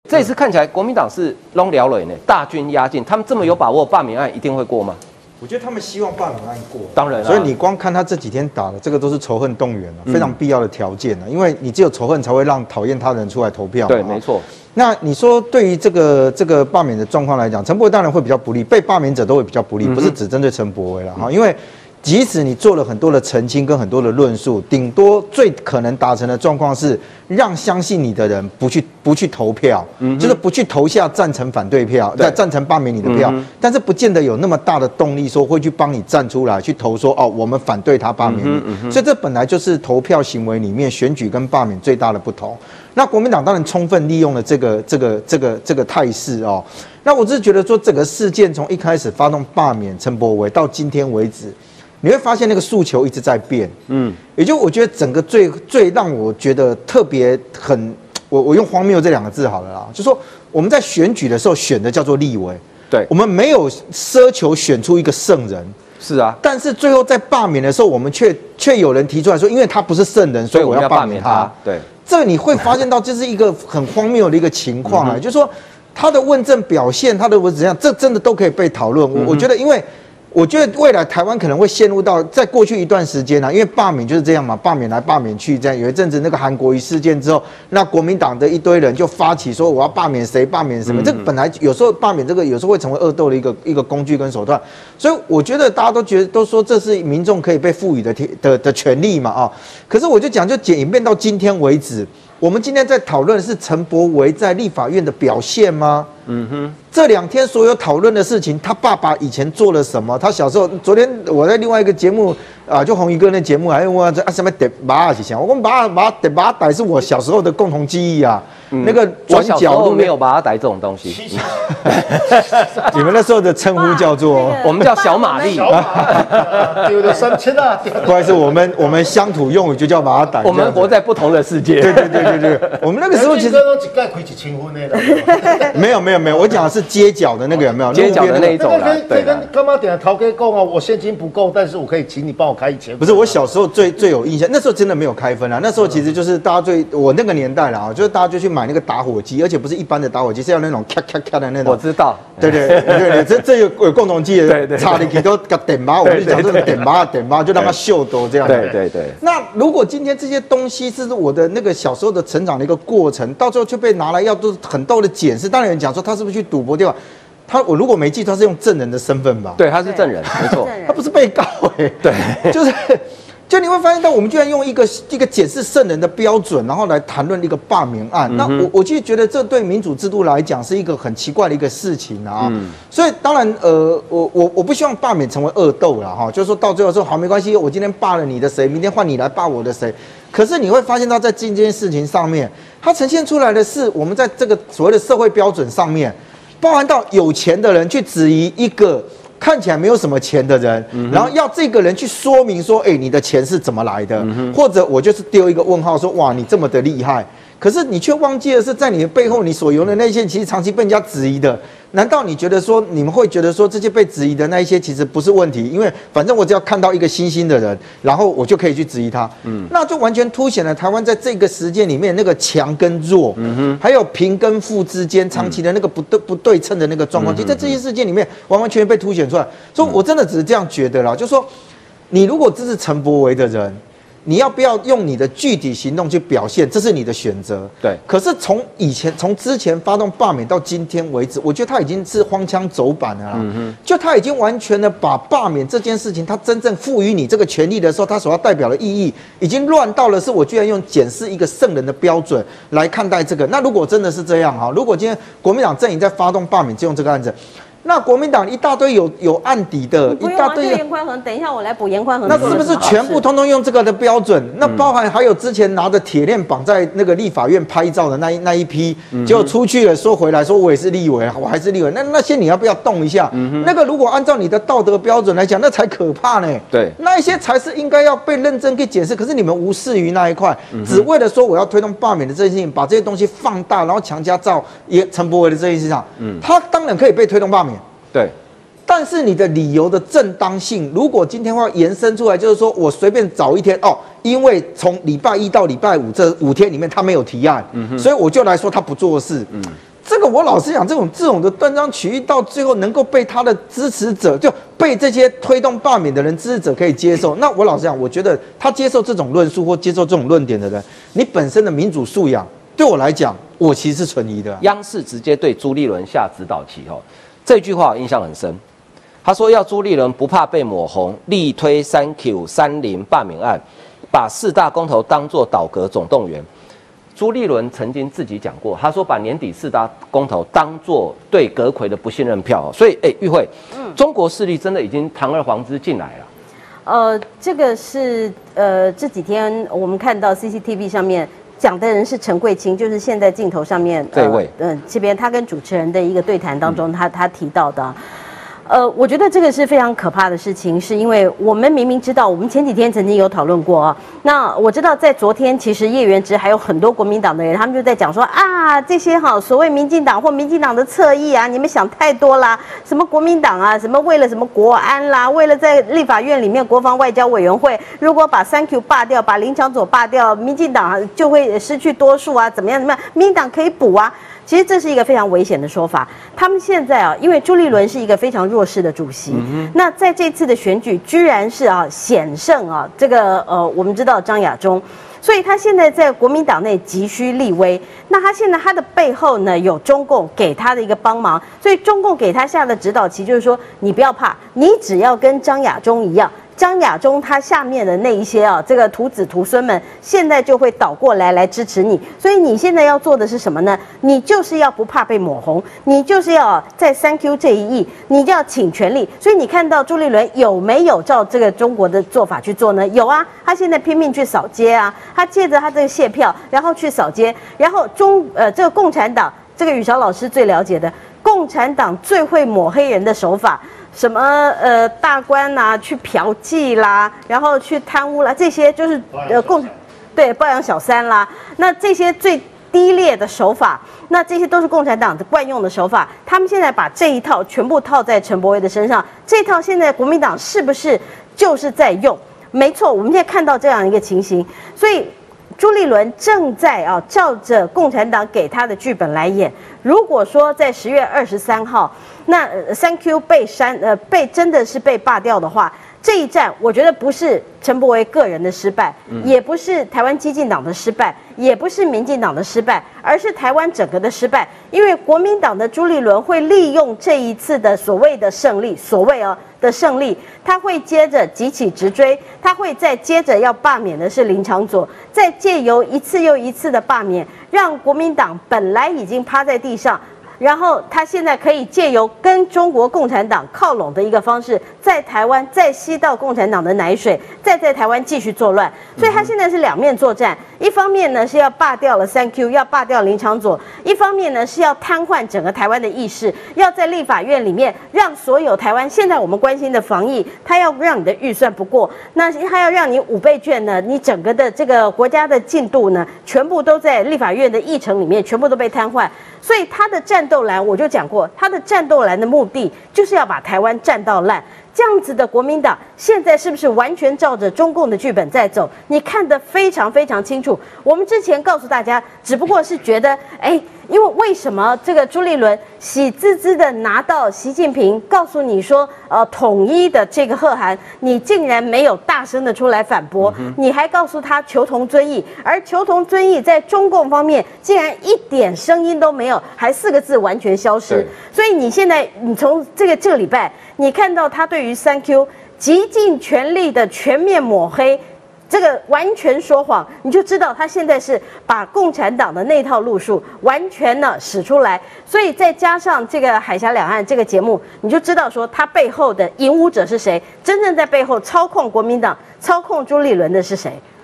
这次看起来国民党是弄了了呢，大军压境，他们这么有把握，罢免案一定会过吗？ 我觉得他们希望罢免案过， 当然， 所以你光看他这几天打的这个都是仇恨动员非常必要的条件因为你只有仇恨才会让讨厌他人出来投票。 对，没错。 那你说对于这个罢免的状况来讲，陈柏惟当然会比较不利，被罢免者都会比较不利，不是只针对陈柏惟了因为即使你做了很多的澄清跟很多的论述，顶多最可能达成的状况是让相信你的人不去投票，就是不去投下赞成反对票，赞成罢免你的票，但是不见得有那么大的动力说会去帮你站出来去投说我们反对他罢免你，所以这本来就是投票行为里面选举跟罢免最大的不同。那国民党当然充分利用了这个态势那我只是觉得说整个事件从一开始发动罢免陈柏惟到今天为止。你会发现那个诉求一直在变，也就我觉得整个最让我觉得特别我用荒谬这2个字好了啦，就说我们在选举的时候选的叫做立委， 对， 我们没有奢求选出一个圣人， 是啊， 但是最后在罢免的时候，我们却有人提出来说，因为他不是圣人，所以我要罢免他， 对， 这你会发现到这是一个很荒谬的一个情况就是说他的问政表现，他的怎样，这真的都可以被讨论。我觉得因为。我觉得未来台湾可能会陷入到在过去一段时间因为罢免就是这样嘛，罢免来罢免去，这样有一阵子那个韩国瑜事件之后，那国民党的一堆人就发起说我要罢免谁罢免什么，这个本来有时候罢免这个有时候会成为恶斗的一个工具跟手段，所以我觉得大家都说这是民众可以被赋予的权利嘛可是我就演变到今天为止。我们今天在讨论的是陈柏惟在立法院的表现吗？这2天所有讨论的事情，他爸爸以前做了什么？他小时候，昨天我在另外一个节目就红衣哥那节目还问我什么德巴是想，我讲把歹是我小时候的共同记忆那个转角路没有把它歹这种东西， 你们那时候的称呼叫做我们叫小玛丽， 丢了3000啊！ 不好意思，我们乡土用语就叫把它歹。 我们活在不同的世界。 对，我们那个时候其实都一概开1000分的。 没有，我讲的是街角的那个有没有？ 街角的那一种啦， 对。跟干妈点的陶哥讲我现金不够，但是我可以请你帮我开1000分。 不是，我小时候最有印象，那时候真的没有开分那时候其实就是大家我那个年代啦就是大家就去买那个打火机，而且不是一般的打火机，是要那种咔咔咔的那种。 我知道， 对，这有共同记忆，插进去都点吧，我们就讲这种点吧，就让它秀多这样。 对。 那如果今天这些东西是我的那个小时候的成长的一个过程，到最后却被拿来要做很多的检视，当然有人讲说他是不是去赌博对吧？我如果没记错，他是用证人的身份吧？ 对，他是证人，没错， 他不是被告对， 就你会发现到，我们居然用一个检视圣人的标准，然后来谈论一个罢免案。那我其实觉得这对民主制度来讲是一个很奇怪的一个事情所以当然我不希望罢免成为恶斗啦就是说到最后说好没关系，我今天罢了你的谁，明天换你来罢我的谁。可是你会发现到在这件事情上面，它呈现出来的是我们在这个所谓的社会标准上面，包含到有钱的人去质疑一个看起来没有什么钱的人，然后要这个人去说明说，你的钱是怎么来的，或者我就是丢一个问号说，哇，你这么的厉害，可是你却忘记的是，在你的背后，你所有的那些其实长期被人家质疑的。难道你觉得说，你们会觉得说，这些被质疑的那一些其实不是问题？因为反正我只要看到一个新兴的人，然后我就可以去质疑他。那就完全凸显了台湾在这个时间里面那个强跟弱，还有贫跟富之间长期的那个不对称的那个状况，其实在这些事件里面完完全全被凸显出来。所以我真的只是这样觉得啦，就是说，你如果支持陈柏惟的人，你要不要用你的具体行动去表现，这是你的选择。 对。 可是从之前发动罢免到今天为止，我觉得他已经是荒腔走板了啦。就他已经完全的把罢免这件事情，他真正赋予你这个权利的时候，他所要代表的意义，已经乱到了是我居然用检视一个圣人的标准来看待这个。那如果真的是这样如果今天国民党阵营在发动罢免，就用这个案子。那国民党一大堆有案底的， 一大堆严宽恒，等一下我来补严宽恒。 那是不是全部通通用这个的标准？那包含还有之前拿着铁链绑在那个立法院拍照的那一批，结果出去了说回来说我也是立委，我还是立委。那些你要不要动一下？那个如果按照你的道德标准来讲，那才可怕呢。 对， 那一些才是应该要被认真去检视。可是你们无视于那一块，只为了说我要推动罢免的这件事情，把这些东西放大，然后强加到陈柏惟的这件事情上，他当然可以被推动罢免。 对， 但是你的理由的正当性，如果今天话延伸出来，就是说我随便找一天因为从礼拜1到礼拜5这5天里面他没有提案，所以我就来说他不做事。 我老实讲，这种的断章取义，到最后能够被他的支持者，就被这些推动罢免的人支持者可以接受。那我老实讲，我觉得他接受这种论述或接受这种论点的人，你本身的民主素养，对我来讲，我其实是存疑的。 央视直接对朱立伦下指导棋哦，这句话我印象很深。他说要朱立伦不怕被抹红，力推3Q30罢免案，把4大公投当作倒戈总动员。朱立伦曾经自己讲过，他说把年底4大公投当作对阁揆的不信任票，所以玉慧，中国势力真的已经堂而皇之进来了。 这个是这几天我们看到 CCTV 上面讲的人是陈桂清，就是现在镜头上面这位， 这边他跟主持人的一个对谈当中，他提到的。我觉得这个是非常可怕的事情，是因为我们明明知道，我们前几天曾经有讨论过啊。那我知道在昨天，其实叶元之还有很多国民党的人，他们就在讲说啊，这些所谓民进党或民进党的侧翼啊，你们想太多啦，什么国民党啊，什么为了什么国安啦，为了在立法院里面国防外交委员会，如果把3Q 罢掉，把林昶佐罢掉，民进党就会失去多数啊，怎么样？民进党可以补啊。其实这是一个非常危险的说法。他们现在因为朱立伦是一个非常弱势的主席，那在这次的选举居然是险胜这个我们知道张亚中，所以他现在在国民党内急需立威。那他现在他的背后呢有中共给他的一个帮忙，所以中共给他下的指导棋就是说，你不要怕，你只要跟张亚中一样。张亚中他下面的那一些这个徒子徒孙们，现在就会倒过来支持你。所以你现在要做的是什么呢？你就是要不怕被抹红，你就是要在3Q 这一役，你就要请全力。所以你看到朱立伦有没有照这个中国的做法去做呢？有啊，他现在拼命去扫街啊，他借着他这个谢票，然后去扫街，然后这个共产党，这个宇韶老师最了解的，共产党最会抹黑人的手法。什么大官啊，去嫖妓啦，然后去贪污啦，这些就是对包养小三啦，那这些最低劣的手法，那这些都是共产党的惯用的手法。他们现在把这一套全部套在陈柏惟的身上，这套现在国民党是不是就是在用？没错，我们现在看到这样一个情形，所以朱立伦正在照着共产党给他的剧本来演。如果说在10月23号，那3Q 被真的是被罢掉的话，这一战我觉得不是陈柏惟个人的失败，也不是台湾激进党的失败，也不是民进党的失败，而是台湾整个的失败。因为国民党的朱立伦会利用这一次的所谓的胜利，的胜利，他会接着急起直追，他会再接着要罢免的是林昶佐，再借由一次又一次的罢免，让国民党本来已经趴在地上，然后他现在可以借由跟中国共产党靠拢的一个方式，在台湾再吸到共产党的奶水，再在台湾继续作乱。所以他现在是两面作战，一方面呢是要罢掉了3Q，要罢掉林昶佐，一方面呢是要瘫痪整个台湾的议事，要在立法院里面让所有台湾现在我们关心的防疫，他要让你的预算不过，那他要让你5倍券呢，你整个的这个国家的进度呢，全部都在立法院的议程里面，全部都被瘫痪。所以他的战斗蓝，我就讲过，他的战斗蓝的目的就是要把台湾战到烂。这样子的国民党现在是不是完全照着中共的剧本在走？你看得非常非常清楚。我们之前告诉大家，只不过是觉得，因为为什么这个朱立伦喜滋滋的拿到习近平告诉你说，统一的这个贺函，你竟然没有大声的出来反驳，你还告诉他求同尊异，而求同尊异在中共方面竟然一点声音都没有，还4个字完全消失。所以你现在，你从这个礼拜，你看到他对于3Q 极尽全力的全面抹黑，这个完全说谎，你就知道他现在是把共产党的那套路数完全的使出来。所以再加上这个海峡两岸这个节目，你就知道说他背后的引武者是谁，真正在背后操控国民党、操控朱立伦的是谁。